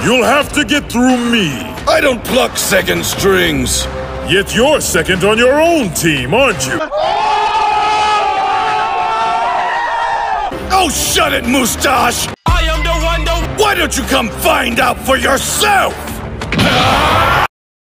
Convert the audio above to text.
You'll have to get through me. I don't pluck second strings. Yet you're second on your own team, aren't you? Oh, shut it, Moustache! I am the one, Why don't you come find out for yourself?